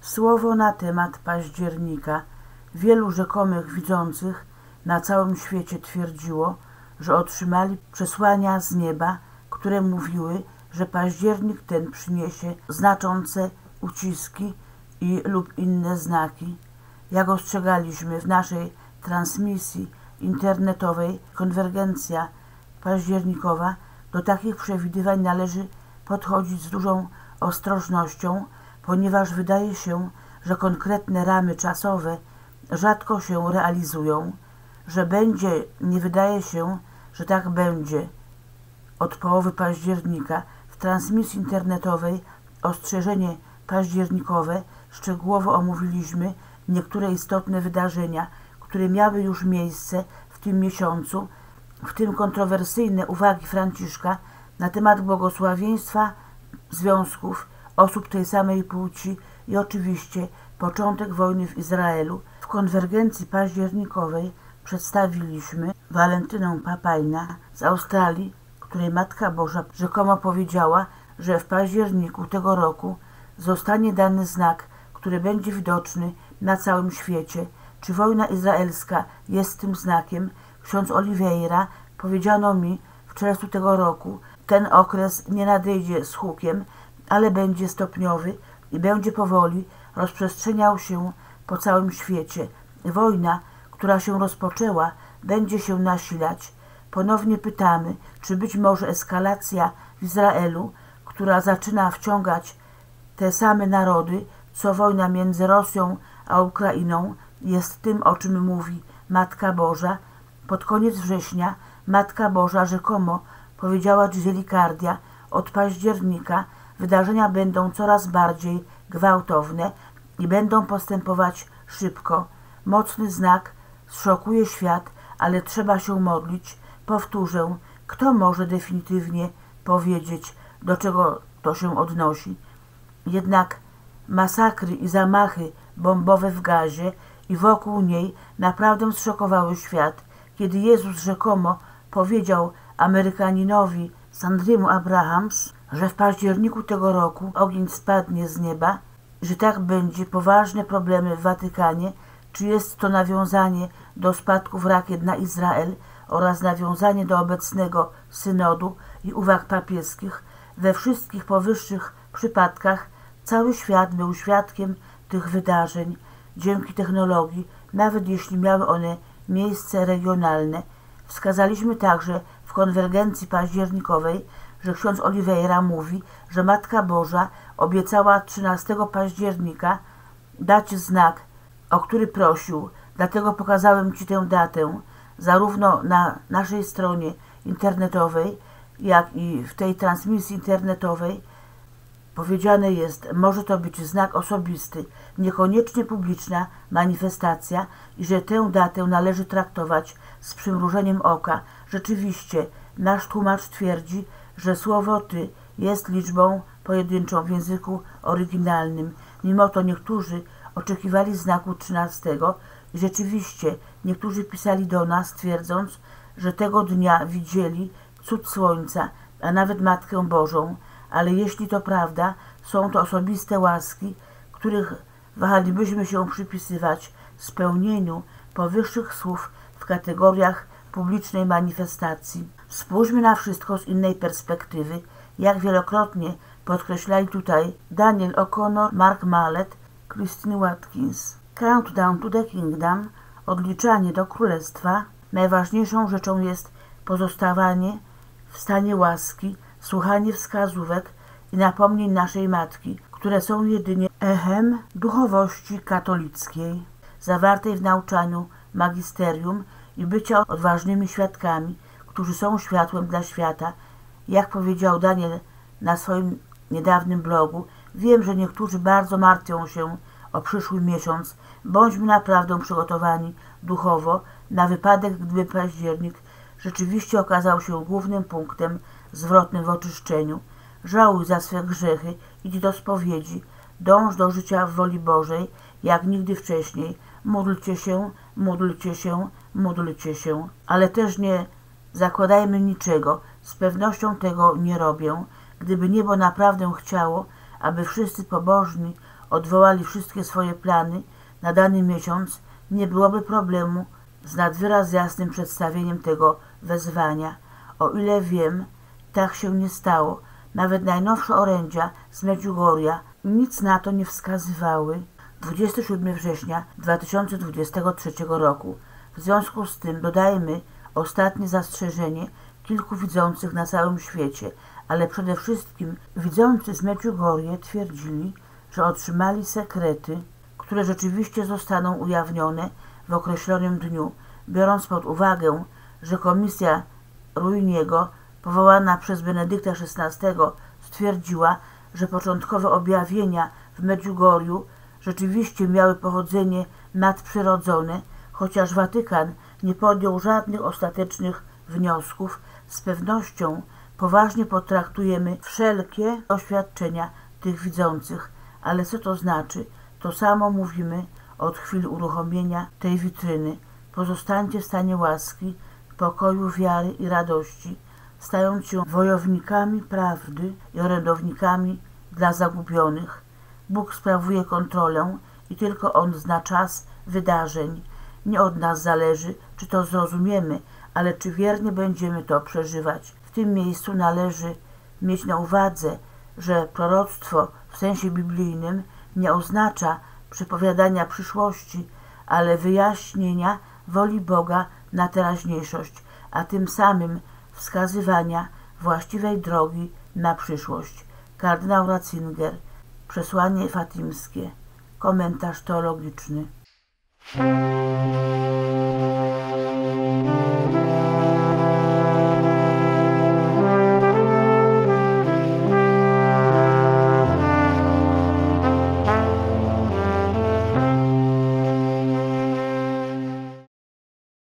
Słowo na temat października. Wielu rzekomych widzących na całym świecie twierdziło, że otrzymali przesłania z nieba, które mówiły, że październik ten przyniesie znaczące uciski lub inne znaki. Jak ostrzegaliśmy w naszej transmisji internetowej Konwergencja październikowa, do takich przewidywań należy podchodzić z dużą ostrożnością, ponieważ wydaje się, że konkretne ramy czasowe rzadko się realizują. Że będzie, nie wydaje się, że tak będzie. Od połowy października w transmisji internetowej Ostrzeżenie październikowe szczegółowo omówiliśmy niektóre istotne wydarzenia, które miały już miejsce w tym miesiącu, w tym kontrowersyjne uwagi Franciszka na temat błogosławieństwa związków osób tej samej płci i oczywiście początek wojny w Izraelu. W konwergencji październikowej przedstawiliśmy Walentynę Papajna z Australii, której Matka Boża rzekomo powiedziała, że w październiku tego roku zostanie dany znak, który będzie widoczny na całym świecie. Czy wojna izraelska jest tym znakiem? Ksiądz Oliveira: powiedziano mi w czerwcu tego roku, ten okres nie nadejdzie z hukiem, ale będzie stopniowy i będzie powoli rozprzestrzeniał się po całym świecie. Wojna, która się rozpoczęła, będzie się nasilać. Ponownie pytamy, czy być może eskalacja w Izraelu, która zaczyna wciągać te same narody, co wojna między Rosją a Ukrainą, jest tym, o czym mówi Matka Boża. Pod koniec września Matka Boża rzekomo powiedziała Giseli Cardia: od października wydarzenia będą coraz bardziej gwałtowne i będą postępować szybko. Mocny znak zszokuje świat, ale trzeba się modlić. Powtórzę, kto może definitywnie powiedzieć, do czego to się odnosi? Jednak masakry i zamachy bombowe w Gazie i wokół niej naprawdę zszokowały świat. Kiedy Jezus rzekomo powiedział Amerykaninowi Sandriemu Abrahams, że w październiku tego roku ogień spadnie z nieba, że tak będzie, poważne problemy w Watykanie, czy jest to nawiązanie do spadków rakiet na Izrael oraz nawiązanie do obecnego synodu i uwag papieskich. We wszystkich powyższych przypadkach cały świat był świadkiem tych wydarzeń. Dzięki technologii, nawet jeśli miały one miejsce regionalne, wskazaliśmy także w konwergencji październikowej, że ksiądz Oliveira mówi, że Matka Boża obiecała 13 października dać znak, o który prosił. Dlatego pokazałem Ci tę datę, zarówno na naszej stronie internetowej, jak i w tej transmisji internetowej. Powiedziane jest, może to być znak osobisty, niekoniecznie publiczna manifestacja i że tę datę należy traktować z przymrużeniem oka. Rzeczywiście, nasz tłumacz twierdzi, że słowo Ty jest liczbą pojedynczą w języku oryginalnym. Mimo to niektórzy oczekiwali znaku 13 i rzeczywiście niektórzy pisali do nas, twierdząc, że tego dnia widzieli cud słońca, a nawet Matkę Bożą. Ale jeśli to prawda, są to osobiste łaski, których wahalibyśmy się przypisywać spełnieniu powyższych słów w kategoriach publicznej manifestacji. Spójrzmy na wszystko z innej perspektywy, jak wielokrotnie podkreślali tutaj Daniel O'Connor, Mark Mallet, Christine Watkins. Countdown to the Kingdom, odliczanie do Królestwa. Najważniejszą rzeczą jest pozostawanie w stanie łaski, słuchanie wskazówek i napomnień naszej Matki, które są jedynie echem duchowości katolickiej, zawartej w nauczaniu magisterium i bycia odważnymi świadkami, którzy są światłem dla świata. Jak powiedział Daniel na swoim niedawnym blogu, wiem, że niektórzy bardzo martwią się o przyszły miesiąc. Bądźmy naprawdę przygotowani duchowo na wypadek, gdyby październik rzeczywiście okazał się głównym punktem zwrotnym w oczyszczeniu. Żałuj za swe grzechy, idź do spowiedzi, dąż do życia w woli Bożej, jak nigdy wcześniej. Módlcie się, módlcie się, módlcie się. Ale też nie zakładajmy niczego, z pewnością tego nie robię. Gdyby niebo naprawdę chciało, aby wszyscy pobożni odwołali wszystkie swoje plany na dany miesiąc, nie byłoby problemu z nad wyraz jasnym przedstawieniem tego wezwania. O ile wiem, tak się nie stało. Nawet najnowsze orędzia z Medjugorja nic na to nie wskazywały. 27 września 2023 roku. W związku z tym dodajmy ostatnie zastrzeżenie kilku widzących na całym świecie, ale przede wszystkim widzący z Medjugorje twierdzili, że otrzymali sekrety, które rzeczywiście zostaną ujawnione w określonym dniu, biorąc pod uwagę, że komisja Ruiniego powołana przez Benedykta XVI stwierdziła, że początkowe objawienia w Medjugorju rzeczywiście miały pochodzenie nadprzyrodzone, chociaż Watykan nie podjął żadnych ostatecznych wniosków. Z pewnością poważnie potraktujemy wszelkie oświadczenia tych widzących, ale co to znaczy? To samo mówimy od chwili uruchomienia tej witryny. Pozostańcie w stanie łaski, pokoju, wiary i radości, stając się wojownikami prawdy i orędownikami dla zagubionych. Bóg sprawuje kontrolę i tylko On zna czas wydarzeń. Nie od nas zależy, czy to zrozumiemy, ale czy wiernie będziemy to przeżywać. W tym miejscu należy mieć na uwadze, że proroctwo w sensie biblijnym nie oznacza przepowiadania przyszłości, ale wyjaśnienia woli Boga na teraźniejszość, a tym samym wskazywania właściwej drogi na przyszłość. Kardynał Ratzinger. Przesłanie fatimskie. Komentarz teologiczny.